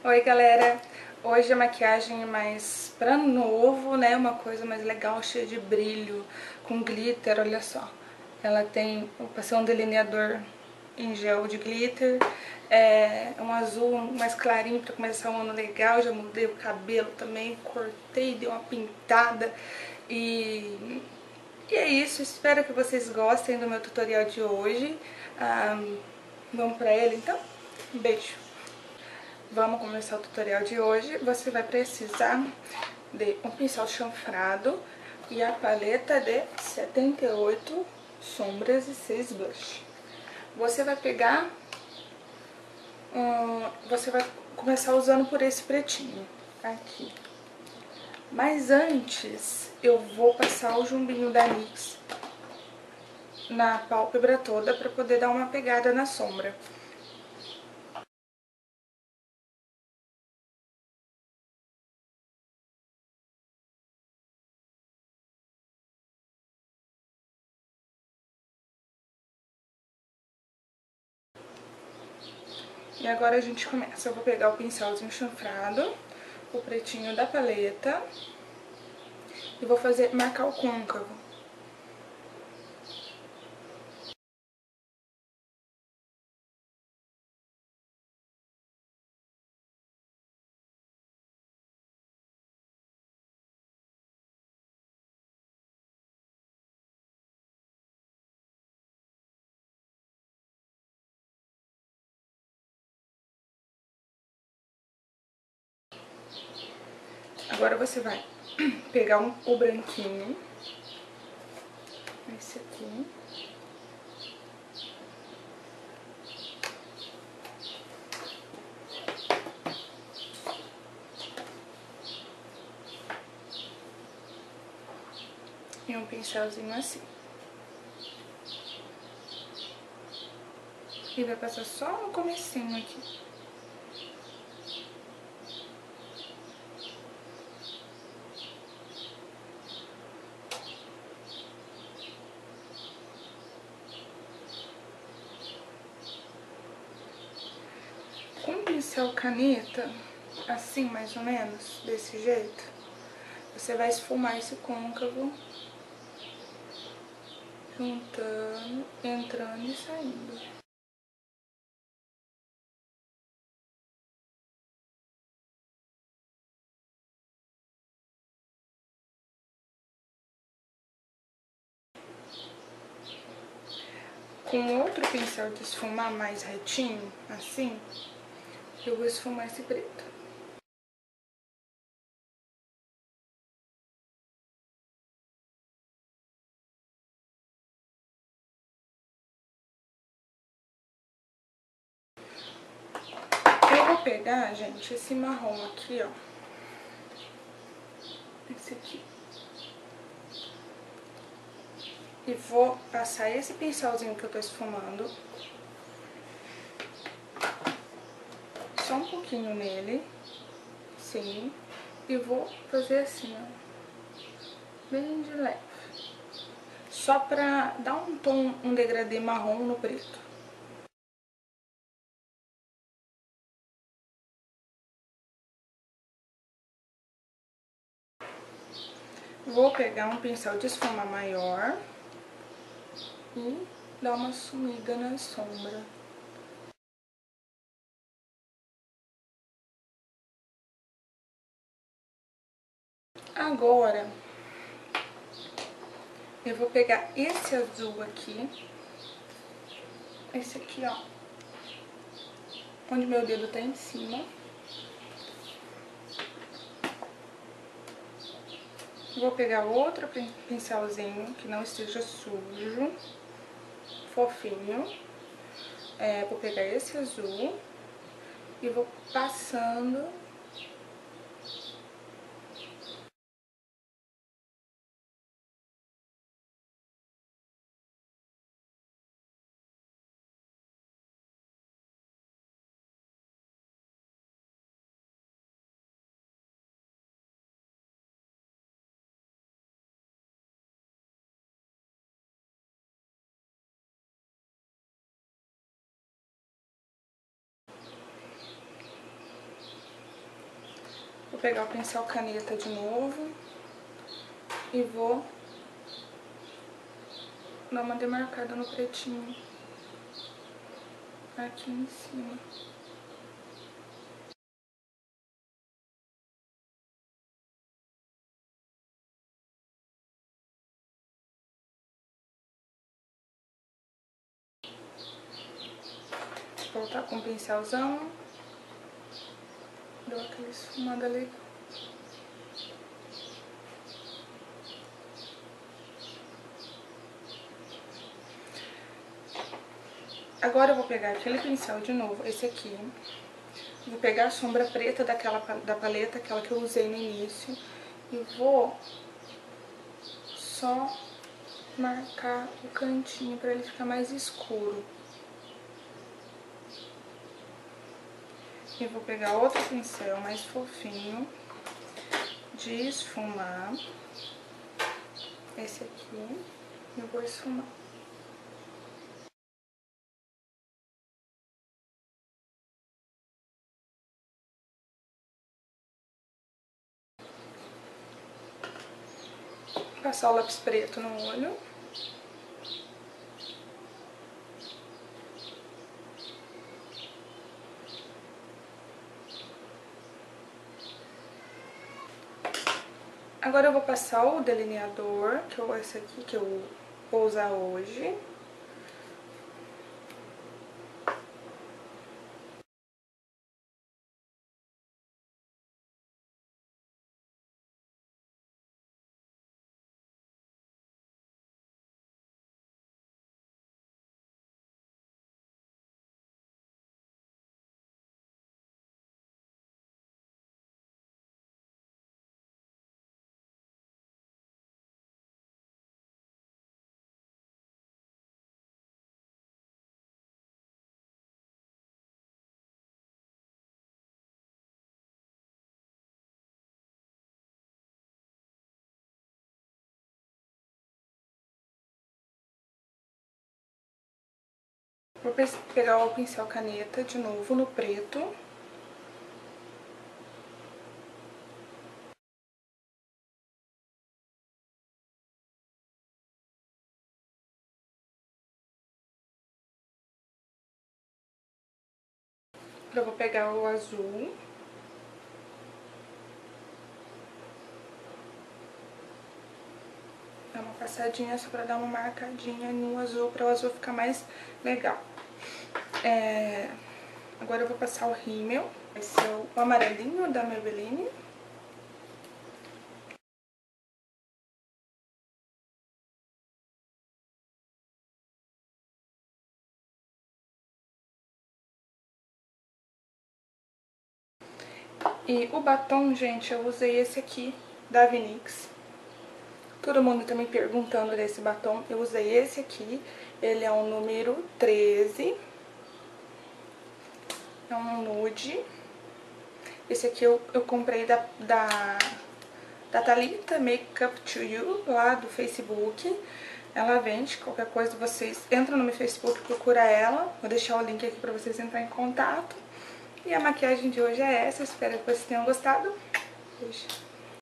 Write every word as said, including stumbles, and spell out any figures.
Oi galera, hoje a maquiagem é mais pra ano novo, né, uma coisa mais legal, cheia de brilho, com glitter, olha só. Ela tem, eu passei um delineador em gel de glitter, é um azul mais clarinho pra começar um ano legal, já mudei o cabelo também, cortei, dei uma pintada e... E é isso, espero que vocês gostem do meu tutorial de hoje. Ah, vamos pra ele então? Um beijo! Vamos começar o tutorial de hoje. Você vai precisar de um pincel chanfrado e a paleta de setenta e oito sombras e seis blush. Você vai pegar, hum, você vai começar usando por esse pretinho aqui. Mas antes eu vou passar o jumbinho da NYX na pálpebra toda para poder dar uma pegada na sombra. E agora a gente começa. Eu vou pegar o pincelzinho chanfrado, o pretinho da paleta e vou fazer, marcar o côncavo. Agora você vai pegar um, o branquinho, esse aqui. E um pincelzinho assim. E vai passar só no comecinho aqui. Com o pincel caneta, assim mais ou menos, desse jeito, você vai esfumar esse côncavo, juntando, entrando e saindo. Com outro pincel de esfumar mais retinho, assim, eu vou esfumar esse preto. Eu vou pegar, gente, esse marrom aqui, ó. Esse aqui. E vou passar esse pincelzinho que eu tô esfumando. Só um pouquinho nele. Sim. E vou fazer assim, ó. Bem de leve. Só pra dar um tom, um degradê marrom no preto. Vou pegar um pincel de esfumar maior e dar uma sumida na sombra. Agora, eu vou pegar esse azul aqui, esse aqui, ó, onde meu dedo tá em cima. Vou pegar outro pincelzinho que não esteja sujo, fofinho. É, vou pegar esse azul e vou passando. pegar o pincel caneta de novo e vou dar uma demarcada no pretinho aqui em cima. Vou voltar com o pincelzão. Deu aquela esfumada legal. Agora eu vou pegar aquele pincel de novo, esse aqui. Vou pegar a sombra preta daquela, da paleta, aquela que eu usei no início. E vou só marcar o cantinho pra ele ficar mais escuro. E vou pegar outro pincel mais fofinho de esfumar. Esse aqui. Eu vou esfumar. Passar o lápis preto no olho. Agora eu vou passar o delineador, que é esse aqui que eu vou usar hoje. Vou pegar o pincel caneta de novo no preto. Eu vou pegar o azul. Dar uma passadinha só pra dar uma marcadinha no azul, pra o azul ficar mais legal. É... Agora eu vou passar o rímel. Esse é o amarelinho da Maybelline. E o batom, gente, eu usei esse aqui, da Vinix. Todo mundo tá me perguntando desse batom. Eu usei esse aqui. Ele é o número treze. É um nude. Esse aqui eu, eu comprei da, da, da Thalita Makeup to You, lá do Facebook. Ela vende, qualquer coisa vocês entram no meu Facebook e procura ela. Vou deixar o link aqui pra vocês entrarem em contato. E a maquiagem de hoje é essa. Espero que vocês tenham gostado. Beijo.